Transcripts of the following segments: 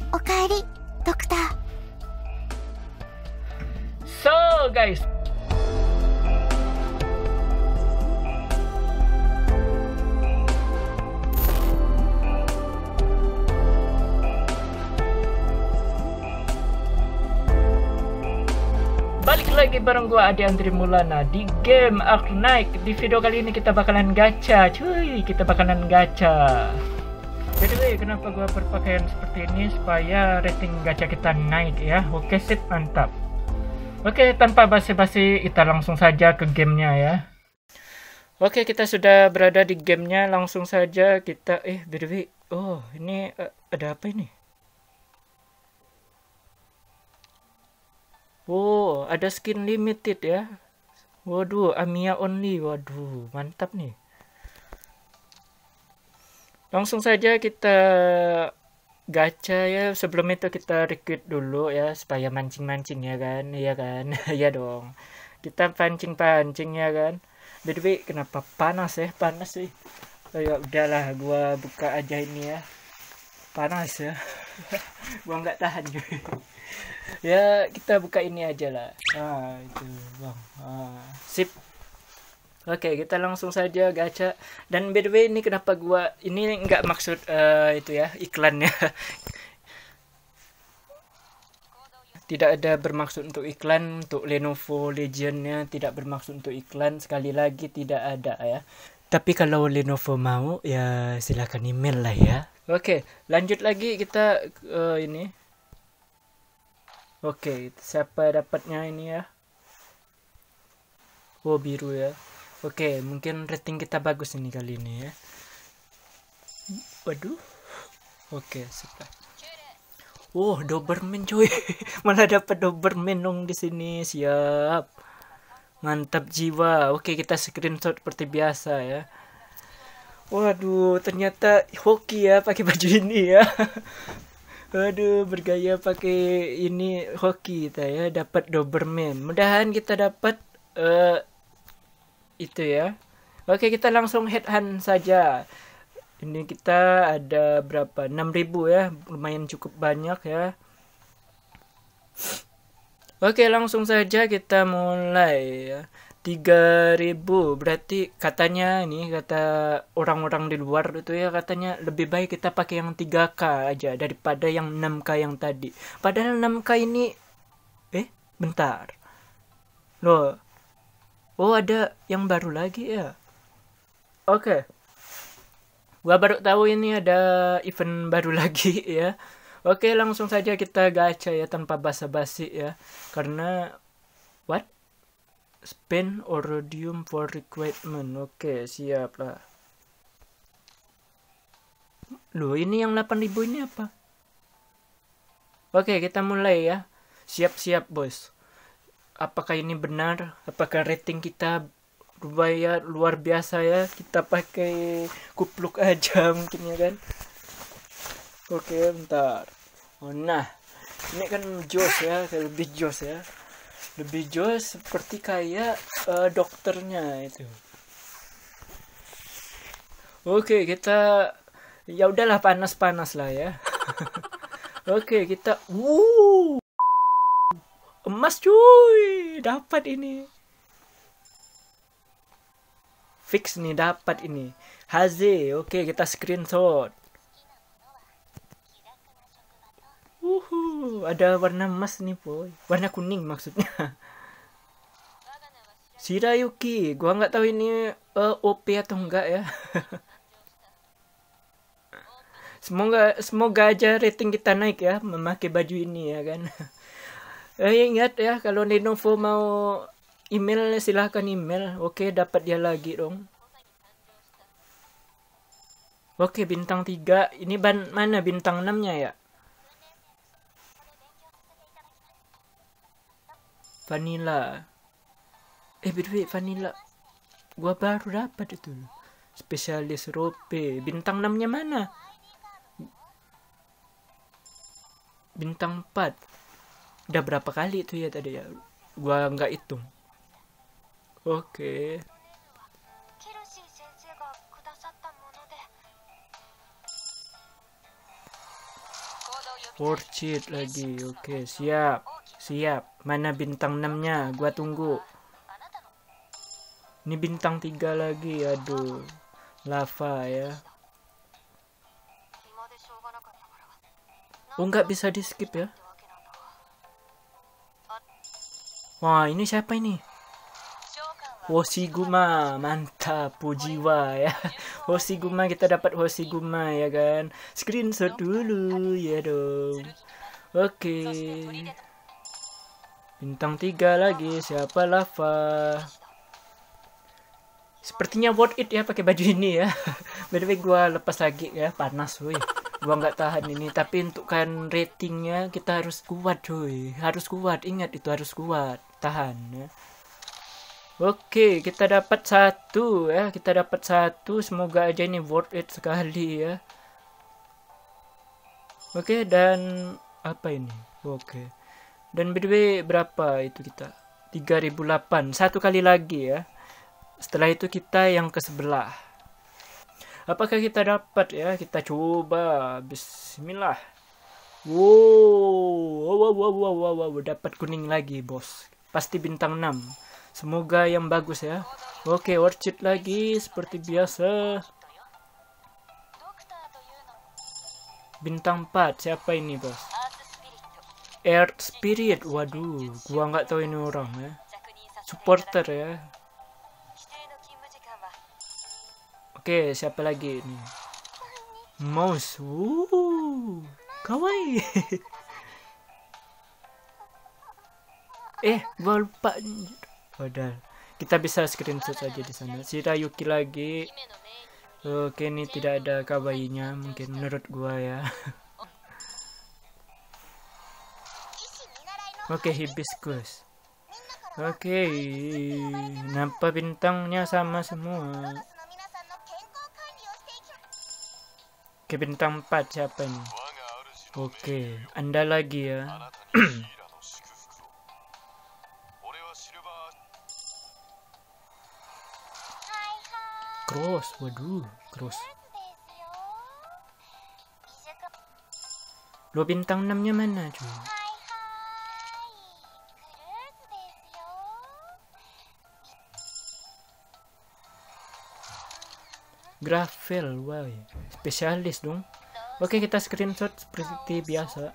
おかえり、ドクター。 So guys, balik lagi bareng gua Adi Andri Mulana di game Arknight. Di video kali ini kita bakalan gacha, cuy. Kita bakalan gacha. By the way, kenapa gua berpakaian seperti ini? Supaya rating gacha kita naik ya. Oke, sip, mantap. Oke, tanpa basi-basi kita langsung saja ke gamenya ya. Oke, kita sudah berada di gamenya. Langsung saja kita by the way, oh ini ada apa ini? Oh, ada skin limited ya. Waduh, Amiya only. Waduh, mantap nih. Langsung saja kita gacha ya. Sebelum itu kita recruit dulu ya, supaya mancing-mancing ya kan. Iya kan? Iya dong. Kita pancing-pancing ya kan. By the way, kenapa panas ya? Panas sih. Oh, ya udahlah, gua buka aja ini ya. Panas ya. Gua nggak tahan juga. Ya, kita buka ini aja lah. Itu bang. Sip. Oke, kita langsung saja gacha. Dan by the way, ini kenapa gua ini nggak maksud itu ya, iklannya. Tidak ada bermaksud untuk iklan. Untuk Lenovo Legion-nya tidak bermaksud untuk iklan. Sekali lagi tidak ada ya. Tapi kalau Lenovo mau ya silakan email lah ya. Oke, lanjut lagi kita ini. Oke, siapa dapatnya ini ya? Oh, biru ya. Oke, mungkin rating kita bagus ini kali ini ya. Waduh. Oke, sudah. Oh, Doberman cuy. Malah dapat Doberman dong di sini. Siap. Mantap jiwa. Oke, kita screenshot seperti biasa ya. Waduh, ternyata hoki ya pakai baju ini ya. Waduh, bergaya pakai ini hoki kita ya, dapat Doberman. Mudahan kita dapat itu ya. Oke, kita langsung headhunt saja. Ini kita ada berapa? 6.000 ya, lumayan cukup banyak ya. Oke, langsung saja kita mulai ya. 3.000 berarti katanya ini kata orang-orang di luar itu ya, katanya lebih baik kita pakai yang 3K aja daripada yang 6K yang tadi. Padahal 6K ini bentar. Loh. Oh, ada yang baru lagi ya. Oke. Gua baru tahu ini ada event baru lagi ya. Oke, langsung saja kita gacha ya tanpa basa-basi ya. Karena what? Spend Orodium for requirement. Oke, siap lah. Loh, ini yang 8.000 ini apa? Oke, kita mulai ya. Siap-siap, bos. Apakah ini benar? Apakah rating kita luar biasa ya? Kita pakai kupluk aja mungkin ya kan? Oke, bentar. Oh, nah, ini kan jos ya, lebih jos ya. Lebih jos seperti kayak dokternya itu. Oke, kita ya udahlah panas-panas lah ya. Oke, kita emas cuy, dapat ini. Fix nih, dapat ini. Haze, oke kita screenshot. Ada warna emas nih boy. Warna kuning maksudnya. Shirayuki, gua nggak tahu ini OP atau enggak ya. Semoga aja rating kita naik ya memakai baju ini ya kan. Ingat ya, kalau Lenovo mau email silahkan email. Oke, dapat dia lagi dong. Oke, bintang 3. Ini mana bintang 6-nya ya? Vanilla. By vanilla. Gua baru dapat itu. Spesialis rope. Bintang 6-nya mana? Bintang 4. Udah berapa kali itu ya tadi ya? Gua nggak hitung. Oke. Orchid lagi. Oke, siap. Siap. Mana bintang 6-nya? Gua tunggu. Ini bintang 3 lagi. Aduh. Lava ya. Oh, nggak bisa di skip ya. Wah, ini siapa ini? Hoshiguma, mantap, Pujiwa ya. Hoshiguma, kita dapat Hoshiguma ya kan. Screenshot dulu ya dong. Oke. Bintang 3 lagi, siapa? Lava. Sepertinya worth it ya pakai baju ini ya. By the way, gua lepas lagi ya, panas woi. Gua nggak tahan ini, tapi untuk kan ratingnya kita harus kuat cuy. Harus kuat, ingat itu harus kuat. Tahan ya. Oke, kita dapat 1 ya. Kita dapat 1. Semoga aja ini worth it sekali ya. Oke, dan apa ini? Oke. Dan by the way, berapa itu kita? 3008. 1 kali lagi ya. Setelah itu kita yang ke sebelah. Apakah kita dapat ya? Kita coba. Bismillah. Wow. Dapat kuning lagi, bos. Pasti bintang 6. Semoga yang bagus ya. Oke, orchid lagi seperti biasa. Bintang 4, siapa ini bos? Earth Spirit, waduh, gua nggak tahu ini orang ya. Supporter ya. Oke, siapa lagi ini? Mouse, kawaii. Gua lupa. Padahal kita bisa screenshot saja di sana. Shirayuki lagi. Oke, ini tidak ada kawaiinya mungkin menurut gua ya. Oke, hibiscus. Oke, nampak bintangnya sama semua. Oke, bintang 4 siapa ini? Oke, Anda lagi ya. Cross, waduh, cross. Lo bintang 6-nya mana cuy? Gravel, wow, spesialis dong. Oke, kita screenshot seperti biasa.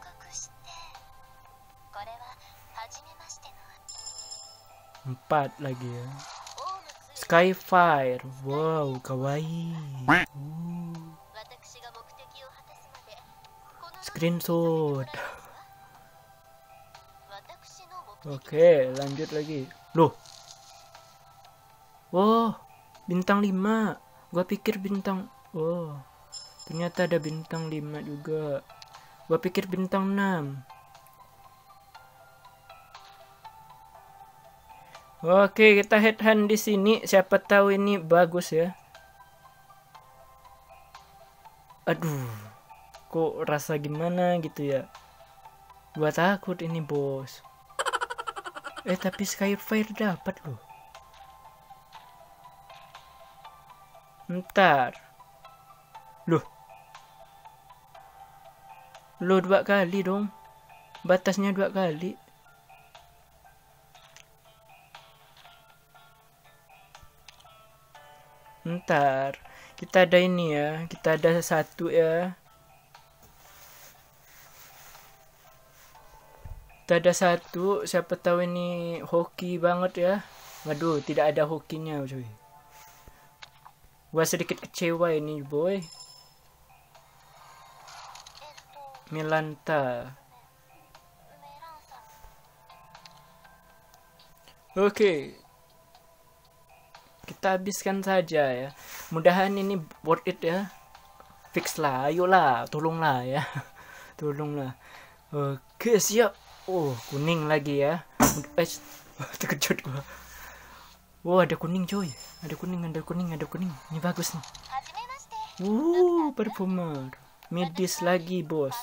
Empat lagi ya. Skyfire, wow, kawaii. Screenshot. Oke, lanjut lagi. Loh. Wow, bintang 5. Gua pikir bintang. Oh, ternyata ada bintang 5 juga. Gua pikir bintang 6. Oke, kita headhunt di sini. Siapa tahu ini bagus ya. Aduh, kok rasa gimana gitu ya. Gua takut ini bos. Tapi Skyfire dapat loh. Ntar. Loh 2 kali dong. Batasnya 2 kali. Ntar. Kita ada ini ya. Kita ada 1 ya. Kita ada 1. Siapa tahu ini hoki banget ya. Waduh, tidak ada hokinya cuy. Gua sedikit kecewa ini boy. Milanta. Oke. Kita habiskan saja ya. Mudahan ini worth it ya. Fix lah, ayolah, tolonglah ya. Tolonglah. Oke, siap. Oh, kuning lagi ya. Terkejut gua. Wow, ada kuning coy. Ada kuning. Ini bagus nih. Perfumer. Medis lagi, bos.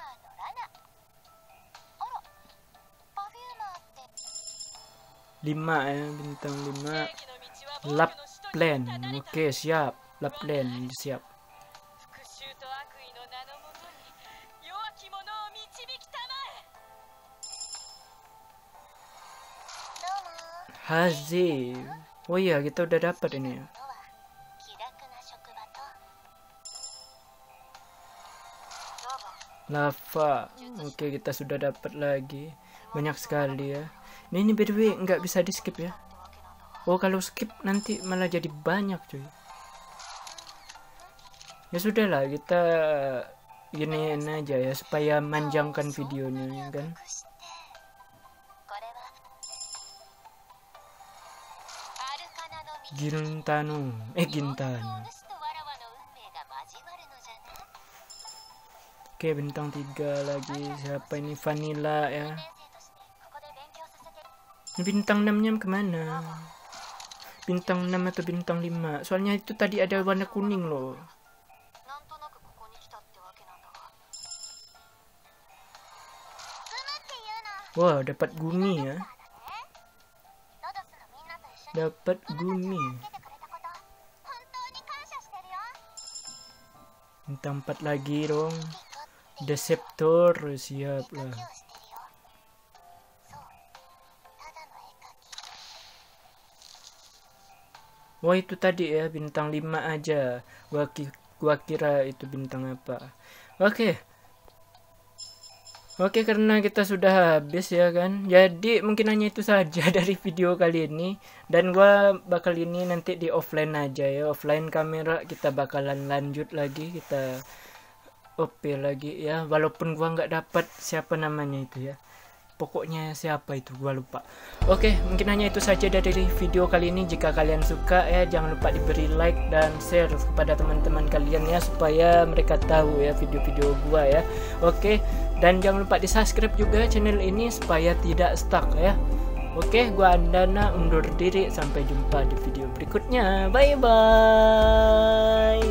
5 ya, bintang 5. Lapland. Oke, siap. Lapland siap. Haze. Oh iya, kita udah dapat ini ya. Lava. Oke, kita sudah dapat lagi. Banyak sekali ya. Ini by the way nggak bisa di skip ya. Oh, kalau skip nanti malah jadi banyak cuy. Ya sudahlah, kita giniin aja ya supaya manjangkan videonya ya kan. Gintano. Oke, bintang 3 lagi. Siapa ini? Vanilla ya. Ini bintang 6-nya kemana? Bintang 6 atau bintang 5? Soalnya itu tadi ada warna kuning loh. Wah, dapat gumi ya. Dapat gumi. Bintang 4 lagi dong. Deceptor, siap lah. Wah, itu tadi ya bintang 5 aja. Gua kira itu bintang apa. Oke, karena kita sudah habis ya kan. Jadi mungkin hanya itu saja dari video kali ini. Dan gua bakal ini nanti di offline aja ya. Offline kamera kita bakalan lanjut lagi. Kita OP lagi ya. Walaupun gua nggak dapat siapa namanya itu ya. Pokoknya siapa itu gua lupa. Oke, mungkin hanya itu saja dari video kali ini. Jika kalian suka ya, jangan lupa diberi like dan share kepada teman-teman kalian ya, supaya mereka tahu ya video-video gua ya. Oke, dan jangan lupa di subscribe juga channel ini supaya tidak stuck ya. Oke, gua Andana undur diri, sampai jumpa di video berikutnya. Bye bye.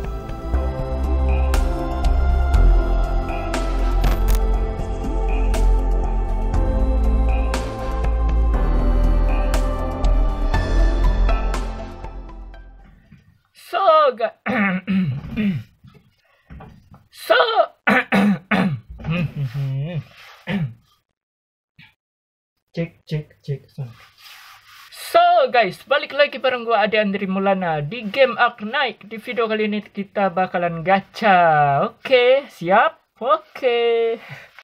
Cek. So guys, balik lagi bareng gua Ade Andri Mulana di game Arknight. Di video kali ini kita bakalan gacha. Oke, siap? Oke.